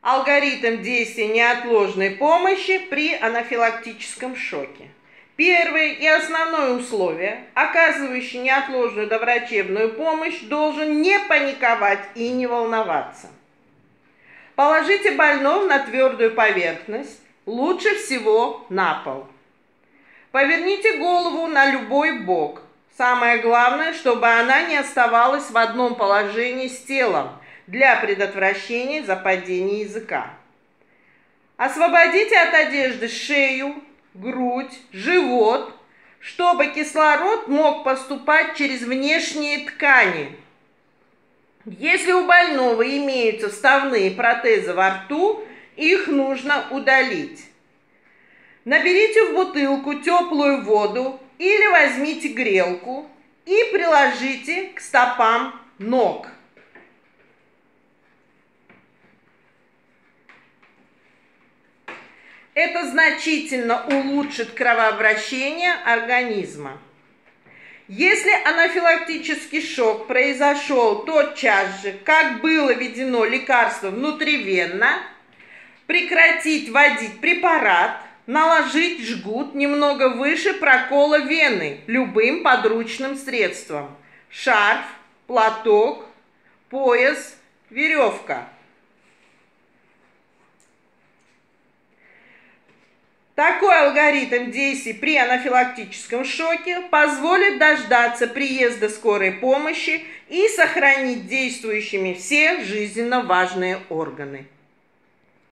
Алгоритм действия неотложной помощи при анафилактическом шоке. Первое и основное условие: оказывающий неотложную доврачебную помощь должен не паниковать и не волноваться. Положите больного на твердую поверхность, лучше всего на пол. Поверните голову на любой бок. Самое главное, чтобы она не оставалась в одном положении с телом для предотвращения западения языка. Освободите от одежды шею, грудь, живот, чтобы кислород мог поступать через внешние ткани. Если у больного имеются вставные протезы во рту, их нужно удалить. Наберите в бутылку теплую воду или возьмите грелку и приложите к стопам ног. Это значительно улучшит кровообращение организма. Если анафилактический шок произошел тотчас же, как было введено лекарство внутривенно, прекратить вводить препарат, наложить жгут немного выше прокола вены любым подручным средством: шарф, платок, пояс, веревка. Такой алгоритм действий при анафилактическом шоке позволит дождаться приезда скорой помощи и сохранить действующими все жизненно важные органы.